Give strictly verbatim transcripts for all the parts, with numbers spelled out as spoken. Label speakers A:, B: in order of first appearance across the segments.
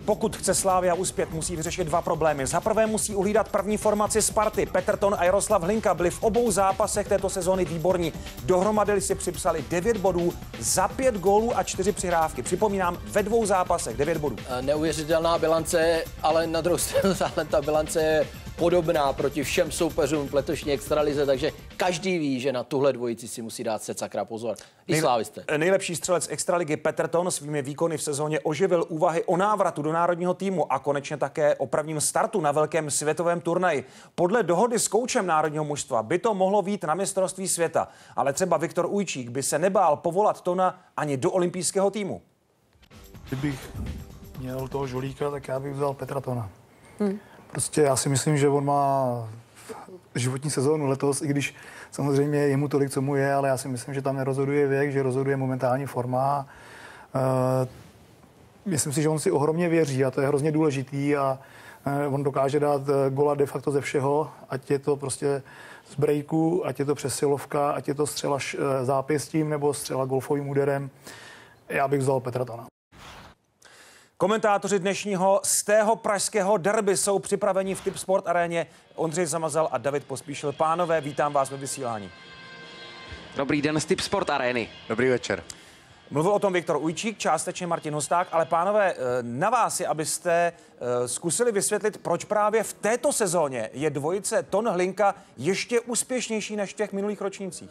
A: Pokud chce Slavia uspět, musí vyřešit dva problémy. Za prvé musí uhlídat první formaci Sparty. Petrton a Jaroslav Hlinka byli v obou zápasech této sezóny výborní. Dohromady si připsali devět bodů za pět gólů a čtyři přihrávky. Připomínám, ve dvou zápasech devět bodů.
B: Neuvěřitelná bilance, ale na druhou stranu ta bilance je podobná proti všem soupeřům v letošní extralize, takže každý ví, že na tuhle dvojici si musí dát se sakra pozor. I slávisté.
A: Nejlepší střelec extraligy Petrton svými výkony v sezóně oživil úvahy o návratu do národního týmu a konečně také o prvním startu na velkém světovém turnaji. Podle dohody s koučem národního mužstva by to mohlo být na mistrovství světa, ale třeba Viktor Ujčík by se nebál povolat Tona ani do olympijského týmu.
C: Kdybych měl toho žolíka, tak já bych vzal Petra Tona. Hmm. Prostě já si myslím, že on má životní sezónu letos, i když samozřejmě je mu tolik, co mu je, ale já si myslím, že tam nerozhoduje věk, že rozhoduje momentální forma. Uh, myslím si, že on si ohromně věří a to je hrozně důležitý a uh, on dokáže dát gola de facto ze všeho, ať je to prostě z breaku, ať je to přesilovka, ať je to střela uh, zápěstím nebo střela golfovým úderem. Já bych vzal Petra Tona.
A: Komentátoři dnešního z tého pražského derby jsou připraveni v Tipsport aréně. Ondřej Zamazal a David Pospíšil. Pánové, vítám vás ve vysílání.
D: Dobrý den z Tipsport arény.
E: Dobrý večer.
A: Mluvil o tom Viktor Ujčík, částečně Martin Hosták, ale pánové, na vás je, abyste zkusili vysvětlit, proč právě v této sezóně je dvojice Ton Hlinka ještě úspěšnější než v těch minulých ročnících.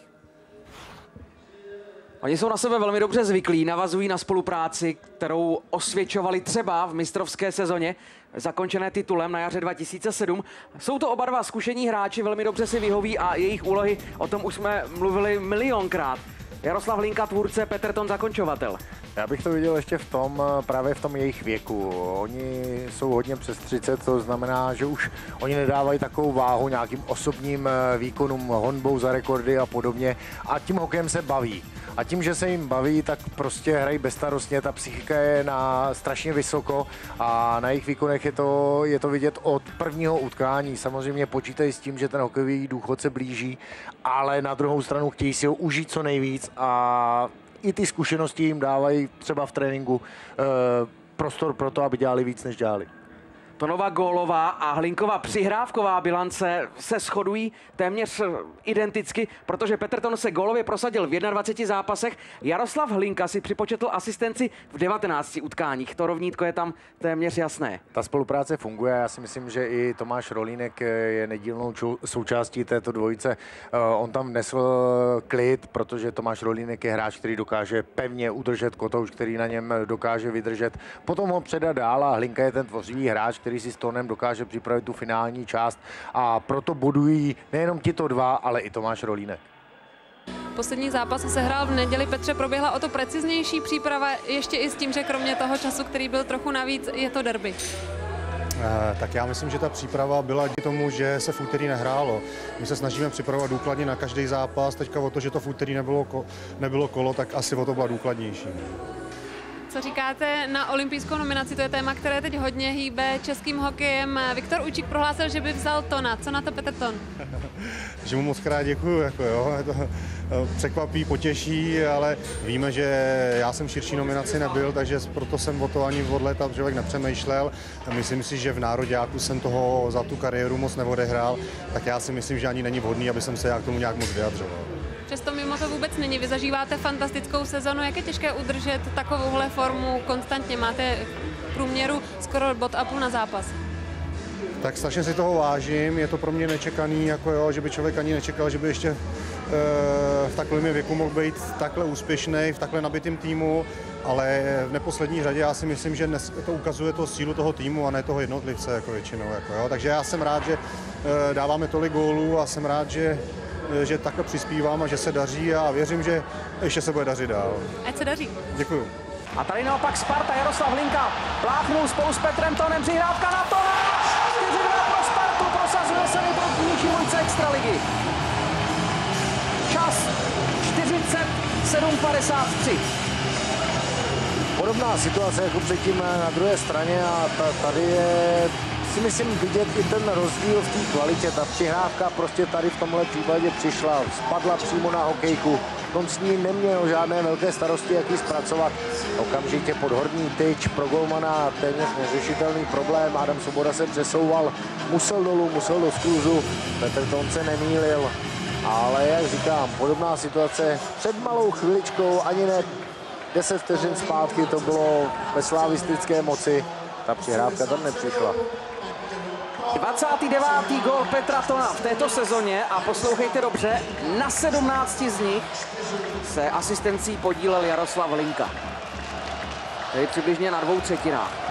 D: Oni jsou na sebe velmi dobře zvyklí, navazují na spolupráci, kterou osvědčovali třeba v mistrovské sezóně, zakončené titulem na jaře dva tisíce sedm. Jsou to oba dva zkušení hráči, velmi dobře si vyhoví a jejich úlohy, o tom už jsme mluvili milionkrát. Jaroslav Hlinka tvůrce, Petrton zakončovatel.
E: Já bych to viděl ještě v tom, právě v tom jejich věku. Oni jsou hodně přes třicet, to znamená, že už oni nedávají takovou váhu nějakým osobním výkonům, honbou za rekordy a podobně a tím hokejem se baví. A tím, že se jim baví, tak prostě hrají bezstarostně, ta psychika je na strašně vysoko a na jejich výkonech je to, je to vidět od prvního utkání. Samozřejmě počítají s tím, že ten hokejový důchod se blíží, ale na druhou stranu chtějí si ho užít co nejvíc a i ty zkušenosti jim dávají třeba v tréninku e, prostor pro to, aby dělali víc, než dělali.
D: Tonova gólová a Hlinkova přihrávková bilance se shodují téměř identicky, protože Petrton se gólově prosadil v dvaceti jedné zápasech. Jaroslav Hlinka si připočetl asistenci v devatenácti utkáních. To rovnítko je tam téměř jasné.
E: Ta spolupráce funguje. Já si myslím, že i Tomáš Rolínek je nedílnou součástí této dvojice. On tam vnesl klid, protože Tomáš Rolínek je hráč, který dokáže pevně udržet kotouč, který na něm dokáže vydržet. Potom ho předat dál a Hlinka je ten tvořivý hráč, který si s Tonem dokáže připravit tu finální část a proto bodují nejenom tito dva, ale i Tomáš Rolínek.
F: Poslední zápas se hrál v neděli. Petře, proběhla o to preciznější příprava, ještě i s tím, že kromě toho času, který byl trochu navíc, je to derby.
G: Eh, tak já myslím, že ta příprava byla díky tomu, že se v úterý nehrálo. My se snažíme připravovat důkladně na každý zápas. Teďka o to, že to v úterý nebylo, ko, nebylo kolo, tak asi o to byla důkladnější.
F: Co říkáte na olympijskou nominaci? To je téma, které teď hodně hýbe českým hokejem. Viktor Ujčík prohlásil, že by vzal Tona. Co na to Petr Ton?
G: Že mu moc krát děkuju, jako jo, to překvapí, potěší, ale víme, že já jsem širší nominaci nebyl, takže proto jsem o to ani od léta člověk nepřemýšlel. Myslím si, že v nároďáku jsem toho za tu kariéru moc neodehrál, tak já si myslím, že ani není vhodný, aby jsem se já k tomu nějak moc vyjadřoval.
F: Přesto mimo to vůbec není. Vy zažíváte fantastickou sezonu. Jak je těžké udržet takovouhle formu konstantně? Máte v průměru skoro bod a půl na zápas.
G: Tak strašně si toho vážím. Je to pro mě nečekaný, jako jo, že by člověk ani nečekal, že by ještě e, v takovém věku mohl být takhle úspěšný, v takhle nabitém týmu, ale v neposlední řadě já si myslím, že dnes to ukazuje to sílu toho týmu a ne toho jednotlivce jako většinou. Jako jo. Takže já jsem rád, že e, dáváme tolik gólů a jsem rád, že že takhle přispívám a že se daří a věřím, že ještě se bude dařit dál.
F: Ať se daří.
G: Děkuju.
D: A tady naopak Sparta, Jaroslav Hlinka pláchnul spolu s Petrem Tonem, přihrávka na Tona, čtyři dva pro Spartu, prosazuje se nejprobnější dvojce extraligy. Čas čtyřicet sedm padesát tři.
E: Podobná situace jako předtím na druhé straně a tady je si myslím vidět i ten rozdíl v té kvalitě. Ta přihrávka prostě tady v tomhle případě přišla, spadla přímo na hokejku. On s ní neměl žádné velké starosti, jak ji zpracovat. Okamžitě podhorní tyč pro golmana, téměř neřešitelný problém. Adam Svoboda se přesouval, musel dolů, musel do skluzu. Petr Ton se nemýlil. Ale jak říkám, podobná situace před malou chviličkou, ani ne deset vteřin zpátky, to bylo ve slavistické moci. Ta přihrávka tam nepřišla.
D: dvacátý devátý gól Petra Tona v této sezóně a poslouchejte dobře, na sedmnácti z nich se asistencí podílel Jaroslav Linka. Tedy přibližně na dvou třetinách.